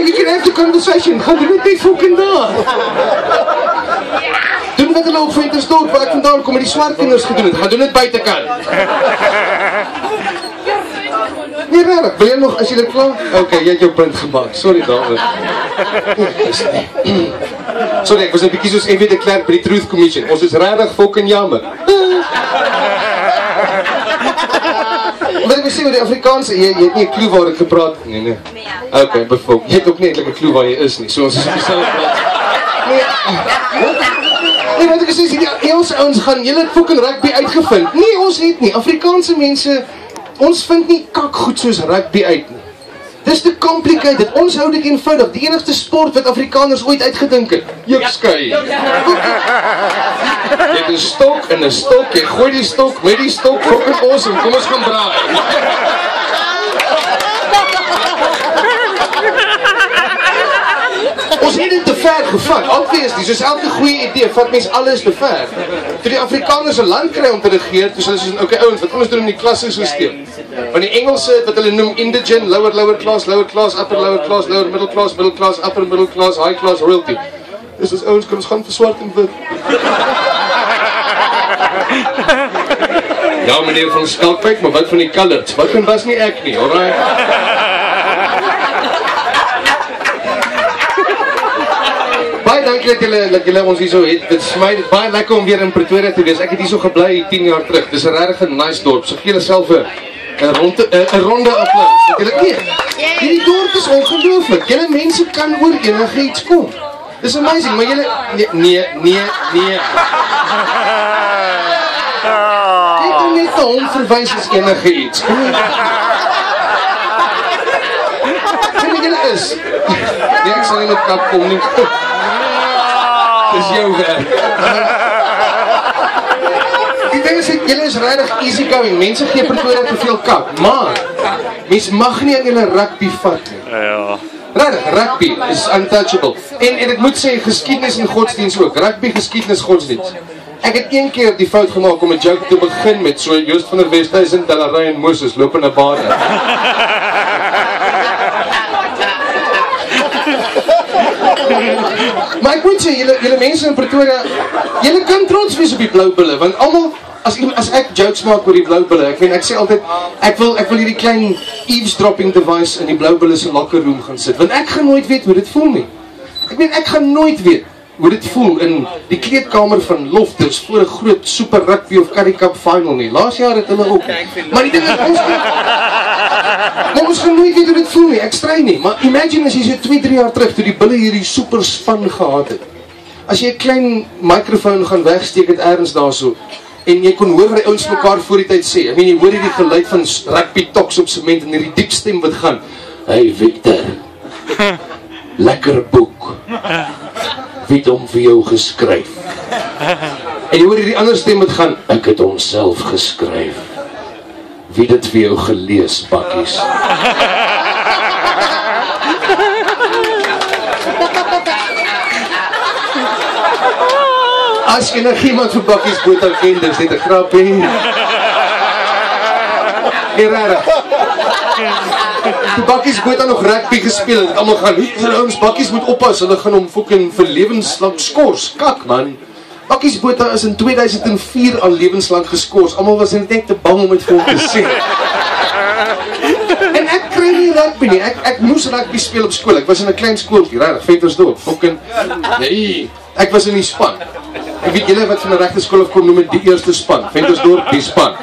you can have the conversation. Gaan doen dit net fucking daar. Doen wat hulle op Ventersdorp, waar ek vandaan kom, met die swart kinders gedoen het. Gaan doen dit buitekant. Nee, rarig. Wil jy nog, as jy dit klaar? Ok, jy het jou punt gemaakt. Sorry, David. Sorry, ek was 'n bietjie soos F.W. de Klerk by die Truth Commission. Ons is rarig fucking jammer. Maar ek wil sê, met die Afrikaanse, jy het nie 'n klou waar ek gepraat het nie, nee. Ok, bijvoorbeeld. Jy het ook nie eintlik 'n klou waar jy is nie. So ons is op dieselfde plaas. Nee, wat ek sê, die Engelse ouens gaan, julle het fucking rugby uitgevind. Nee, ons het nie. Afrikaanse mense, ons vind nie kak goed soos rugby uit nie. Dis te complicated. Ons hou dit eenvoudig. Die enigste sport wat Afrikaners ooit uitgedink het. Jukskei. Jy het 'n stok en 'n stok. Jy gooi die stok met die stok. Fucking awesome. Kom ons gaan braai. Ons het dit te ver gevat, obviously, soos elke goeie idee, vat mens alles te ver. Toe die Afrikaners 'n land kry om te regeer, toe hulle soos, okay ouens, wat ons doen in die klassesysteem? Want die Engelse, wat hulle noem indigent, lower class, upper lower class, lower middle class, upper middle class, high class, royalty. Dis ons ouens, kan ons gaan vir swart en wit. Ja, meneer van Skalkwyk, maar wat van die coloureds? Wat en was nie ek nie, alright? Baie dankie dat julle ons hier so het. Dit is my baie lekker om weer in Pretoria te wees. Ek het hier so gebly 10 jaar terug. Dis 'n regtig nice dorp. So gee julle self 'n ronde applaus. Hierdie dorp is ongelooflik. Julle mense kan oor enigiets kom. Dis amazing, maar julle nee. Ek kan net na hom verwys as enigiets. Wie julle is? Nee, ek sal nie met kap kom nie. Dis jou werk. Die ding is, julle is regtig easy going. Mense gee Pretoria te veel kap, maar mens mag nie aan julle rugby vat nie. Ja. Regtig, rugby is untouchable. En ek moet sê, geskiedenis en godsdienst ook. Rugby, geskiedenis, godsdienst. Ek het een keer die fout gemaak om 'n joke te begin met so Joost van der Westhuizen, Delarey en Moses loop in 'n baan. Maar ek moet sê, julle mense in Pretoria, julle kan trots wees op die blou bulle, want almal, as ek jokes maak oor die blou bulle, ek sê altyd, ek wil hierdie klein eavesdropping device in die blou bulle se locker room gaan sit, want ek gaan nooit weet hoe dit voel nie. Ek gaan nooit weet hoe dit voel in die kleedkamer van Loftus voor 'n groot super rugby of curry cup final nie. Laas jaar het hulle ook. Maar die ding is, ons gaan nooit weet hoe dit voel nie. Ek stry nie, maar imagine as jy so 2-3 jaar terug toe die bulle hierdie super span gehad het. As jy 'n klein microfoon gaan wegsteek het ergens daarso en jy kon hoor wat die ouens mekaar voor die tyd sê. Jy hoor hierdie geluid van rugby toks op sement en hierdie diep stem wat gaan. Hey Victor. Lekker boek. Wie het hom vir jou geskryf? En jy hoor hierdie ander stem wat gaan, ek het hom self geskryf. Wie het dit vir jou gelees, bakkies? As enigiemand vir Bakkies Botha ken, dis net 'n grapie. Nee, rarig. Die Bakkies Botha nog rugby gespeel het, almal gaan, ons Bakkies moet oppas, hulle gaan hom fucking vir lewenslang skors. Kak man. Bakkies Botha is in 2004 al lewenslang geskors. Almal was net te bang om dit vir hom te sê. En ek kry nie rugby nie. Ek moes rugby speel op skool. Ek was in 'n klein skooltjie, regtig, Ventersdorp. Fucking nee, ek was in die span. Ek weet julle wat van 'n regte skool af kom noem dit die eerste span. Ventersdorp die span.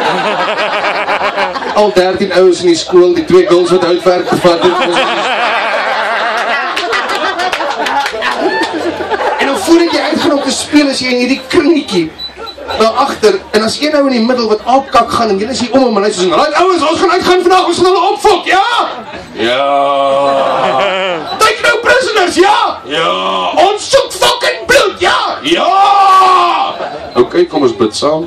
Al 13 ouens in die skool, die 2 girls wat houtwerk gevat het. En dan voordat jy uitgaan om te speel, is jy in hierdie kringetjie daar agter, en as een ou in die middel wat aapkak gaan, en jy is hier om hom, en hy sê, right ouens, ons gaan uitgaan vandag, ons gaan hulle opfok, ja? Ja. Take no prisoners, ja? Ja. Ons soek fucking bloed, ja? Ja. Oké, kom ons bid saam.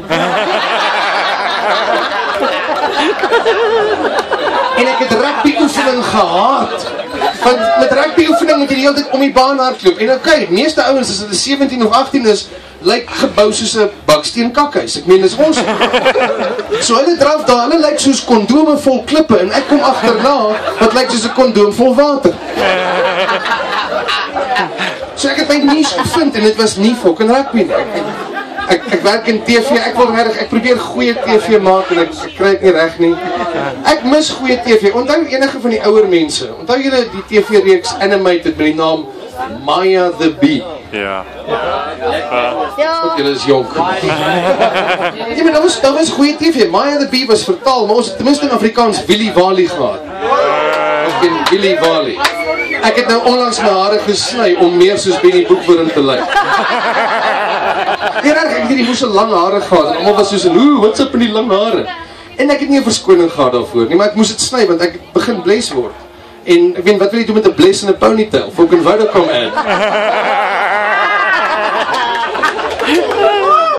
En ek het rugby oefening gehaat. Want met rugby oefening moet jy die hele tyd om die baan hardloop. En oké, meeste ouens as hulle 17 of 18 is, lyk gebou soos 'n baksteen kakhuis. Ek meen, dis ons. So hulle draf daar, hulle lyk soos kondome vol klippe en ek kom agterna wat lyk soos 'n kondoom vol water. So ek het my niche gevind en dit was nie fucking rugby nie. Ek werk in TV, ek probeer goeie TV maak en ek kry dit nie reg nie. Ek mis goeie TV. Onthou enige van die ouer mense. Onthou julle die TV-reeks Animated met die naam Maya the Bee? Ja. Want julle is jonk. Ja, maar dat was goeie TV. Maya the Bee was vertaal, maar ons het tenminste in Afrikaans Willy Wally gehad. Ek ken Willy Wally. Ek het nou onlangs my hare gesny om meer soos Benny Boekburn te lyk. Ja, ek het die moes 'n lang hare gehad en almal was soos, what's up in die lang hare? En ek het nie 'n verskoning gehad daarvoor nie, maar ek moes dit sny want ek het begin bles word. En ek weet, wat wil jy doen met 'n bles en 'n ponytail? Fucking Vodacom ad.